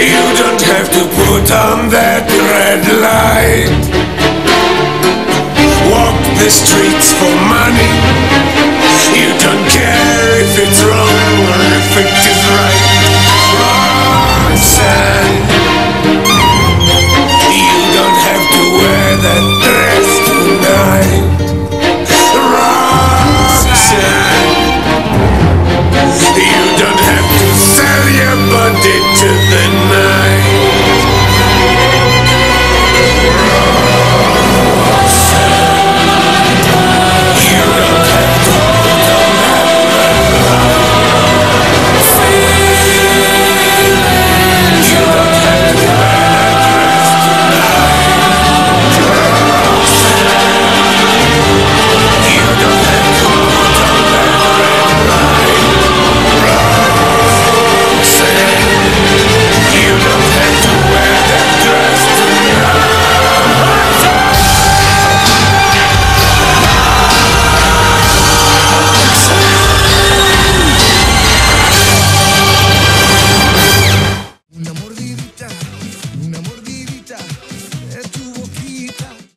You don't have to put on that red light. Walk the streets for money. You don't care if it's wrong.